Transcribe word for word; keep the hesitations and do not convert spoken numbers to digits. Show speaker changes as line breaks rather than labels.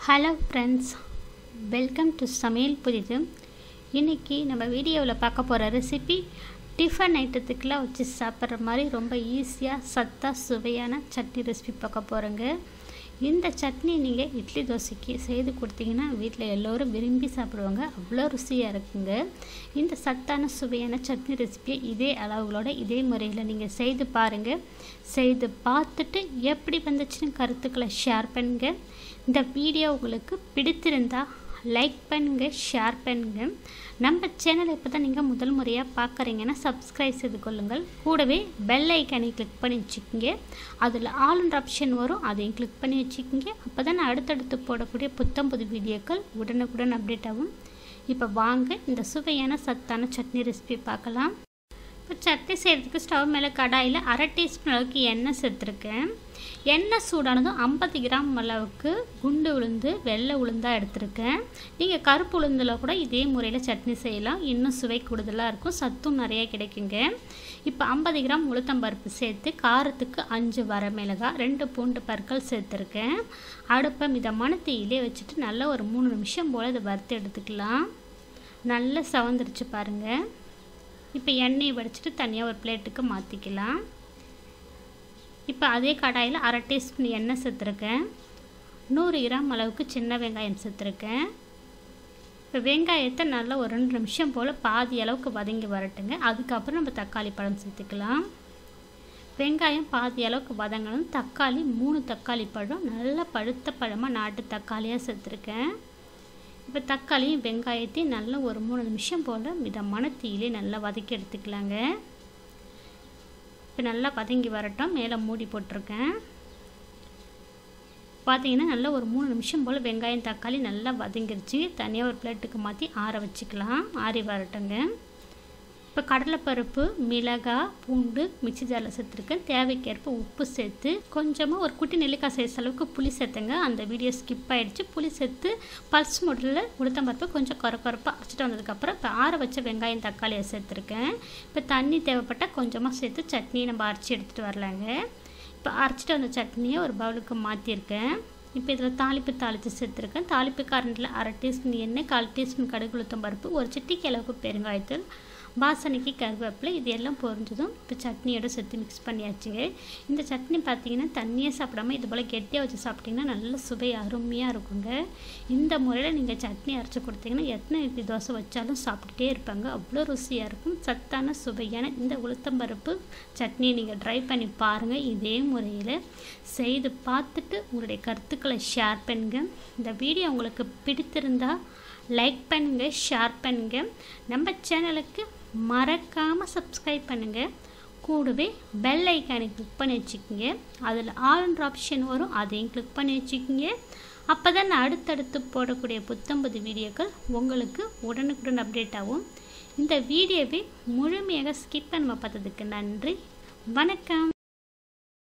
Hello friends, welcome to சமையல் புதிது. இன்றைக்கி நம்ம வீடியோவில் பார்க்க போகிற ரெசிபி டிஃபன் ஐட்டத்துக்கெலாம் வச்சு சாப்பிட்ற மாதிரி ரொம்ப ஈஸியாக சத்தாக சுவையான சட்னி ரெசிபி பார்க்க போகிறோங்க. இந்த சட்னி நீங்கள் இட்லி தோசைக்கு செய்து கொடுத்தீங்கன்னா வீட்டில் எல்லோரும் விரும்பி சாப்பிடுவாங்க. அவ்வளோ ருசியாக இருக்குங்க. இந்த சத்தான சுவையான சட்னி ரெசிபியை இதே அளவுகளோட இதே முறையில் நீங்கள் செய்து பாருங்கள். செய்து பார்த்துட்டு எப்படி வந்துச்சுன்னு கருத்துக்களை ஷேர் பண்ணுங்கள். இந்த வீடியோ உங்களுக்கு பிடித்திருந்தால் லைக் பண்ணுங்கள், ஷேர் பண்ணுங்கள். நம்ம சேனலை இப்போ தான் நீங்கள் முதல் முறையாக பார்க்குறீங்கன்னா சப்ஸ்கிரைப் செய்து கொள்ளுங்கள். கூடவே பெல் ஐக்கானை கிளிக் பண்ணி வச்சுக்கோங்க. அதில் ஆல்ன்ற ஆப்ஷன் வரும், அதையும் கிளிக் பண்ணி வச்சுக்கோங்க. அப்போ தான் நான் அடுத்தடுத்து போடக்கூடிய புத்தம் புது வீடியோக்கள் உடனுக்குடன் அப்டேட் ஆகும். இப்போ வாங்க இந்த சுவையான சத்தான சட்னி ரெசிபி பார்க்கலாம். இப்போ சட்னி செய்கிறதுக்கு ஸ்டவ் மேலே கடாயில் அரை டீஸ்பூன் அளவுக்கு எண்ணெய் சேர்த்துருக்கேன். எண்ணெய் சூடானதும் ஐம்பது கிராம் அளவுக்கு குண்டு உளுந்து வெள்ளை உளுந்தாக எடுத்திருக்கேன். நீங்கள் கருப்பு உளுந்தில் கூட இதே முறையில் சட்னி செய்யலாம், இன்னும் சுவை கூடுதலாக இருக்கும், சத்தும் நிறையா கிடைக்குங்க. இப்போ ஐம்பது கிராம் உளுத்தம்பருப்பு சேர்த்து காரத்துக்கு அஞ்சு வரமிளகாய், ரெண்டு பூண்டு பற்கள் சேர்த்துருக்கேன். அடுப்பை மிதமான தீயிலே வச்சுட்டு நல்லா ஒரு மூணு நிமிஷம் போல் இதை வறுத்து எடுத்துக்கலாம். நல்லா சவந்துருச்சு பாருங்கள். இப்போ எண்ணெயை வடிச்சிட்டு தனியாக ஒரு பிளேட்டுக்கு மாற்றிக்கலாம். இப்போ அதே கடாயில் அரை டீஸ்பூன் எண்ணெய் சேர்த்துருக்கேன். நூறு கிராம் அளவுக்கு சின்ன வெங்காயம் சேர்த்துருக்கேன். இப்போ வெங்காயத்தை நல்லா ஒரு ரெண்டு நிமிஷம் போல் பாதி அளவுக்கு வதங்கி வரட்டுங்க. அதுக்கப்புறம் நம்ம தக்காளி பழம் சேர்த்துக்கலாம். வெங்காயம் பாதி அளவுக்கு வதங்கணும். தக்காளி மூணு தக்காளி பழம் நல்லா பழுத்த பழமாக நாட்டு தக்காளியாக சேர்த்துருக்கேன். இப்போ தக்காளியும் வெங்காயத்தையும் நல்லா ஒரு மூணு நிமிஷம் போல் மிதமான தீயிலே நல்லா வதக்கி எடுத்துக்கலாங்க. இப்போ நல்லா வதங்கி வரட்டும். மேலே மூடி போட்டிருக்கேன். பார்த்தீங்கன்னா நல்லா ஒரு மூணு நிமிஷம் போல் வெங்காயம் தக்காளி நல்லா வதங்கிருச்சு. தனியாக ஒரு பிளேட்டுக்கு மாற்றி ஆற வச்சுக்கலாம். ஆறி வரட்டுங்க. இப்போ கடலைப்பருப்பு, மிளகாய், பூண்டு மிக்சி ஜாரில் சேர்த்துருக்கேன். தேவைக்கேற்ப உப்பு சேர்த்து கொஞ்சமாக ஒரு குட்டி நெல்லிக்காய் சைஸ் அளவுக்கு புளி சேர்த்துங்க. அந்த வீடியோ ஸ்கிப் ஆகிடுச்சு. புளி சேர்த்து பல்ஸ் மோட்டில் உளுத்தம்பருப்பு கொஞ்சம் குறை குறைப்பாக அரைச்சிட்டு வந்ததுக்கப்புறம் இப்போ ஆற வச்ச வெங்காயம் தக்காளியை சேர்த்துருக்கேன். இப்போ தண்ணி தேவைப்பட்டால் கொஞ்சமாக சேர்த்து சட்னியை நம்ம அரைச்சி எடுத்துகிட்டு வரலாங்க. இப்போ அரைச்சிட்டு வந்த சட்னியை ஒரு பவுலுக்கு மாற்றிருக்கேன். இப்போ இதில் தாளிப்பு தாளித்து சேர்த்துருக்கேன். தாளிப்பு கரண்டில் அரை டீஸ்பூன் எண்ணெய், கால் டீஸ்பூன் கடுகு உளுத்தம்பருப்பு, ஒரு சிட்டிக்கு அளவுக்கு பெருங்காயத்தூள், வாசனைக்கு கருவேப்பிலை, இது எல்லாம் பொரிஞ்சதும் இப்போ சட்னியோட சேர்த்து மிக்ஸ் பண்ணியாச்சுங்க. இந்த சட்னி பார்த்தீங்கன்னா தண்ணியே சாப்பிடாமல் இது போல் கெட்டியாக வச்சு சாப்பிட்டிங்கன்னா நல்ல சுவை அருமையாக இருக்குங்க. இந்த முறையில் நீங்கள் சட்னி அரைச்சி கொடுத்தீங்கன்னா எத்தனை இட்லி தோசை வச்சாலும் சாப்பிட்டுட்டே இருப்பாங்க. அவ்வளோ ருசியாக இருக்கும். சத்தான சுவையான இந்த உளுத்தம்பருப்பு சட்னியை நீங்கள் ட்ரை பண்ணி பாருங்கள். இதே முறையில் செய்து பார்த்துட்டு உங்களுடைய கருத்துக்களை ஷேர் பண்ணுங்கள். இந்த வீடியோ உங்களுக்கு பிடித்திருந்தால் லைக் பண்ணுங்கள், ஷேர் பண்ணுங்கள். நம்ம சேனலுக்கு மறக்காமல் சப்ஸ்கிரைப் பண்ணுங்கள். கூடவே பெல் ஐக்கானை கிளிக் பண்ணி வச்சுக்கோங்க. அதில் ஆல்ன்ற ஆப்ஷன் வரும், அதையும் கிளிக் பண்ணி வச்சுக்கோங்க. அப்போ தான் நான் அடுத்தடுத்து போடக்கூடிய புத்தம்பது வீடியோக்கள் உங்களுக்கு உடனுக்குடன் அப்டேட் ஆகும். இந்த வீடியோவை முழுமையாக ஸ்கிப் பண்ண பார்த்ததுக்கு நன்றி. வணக்கம்.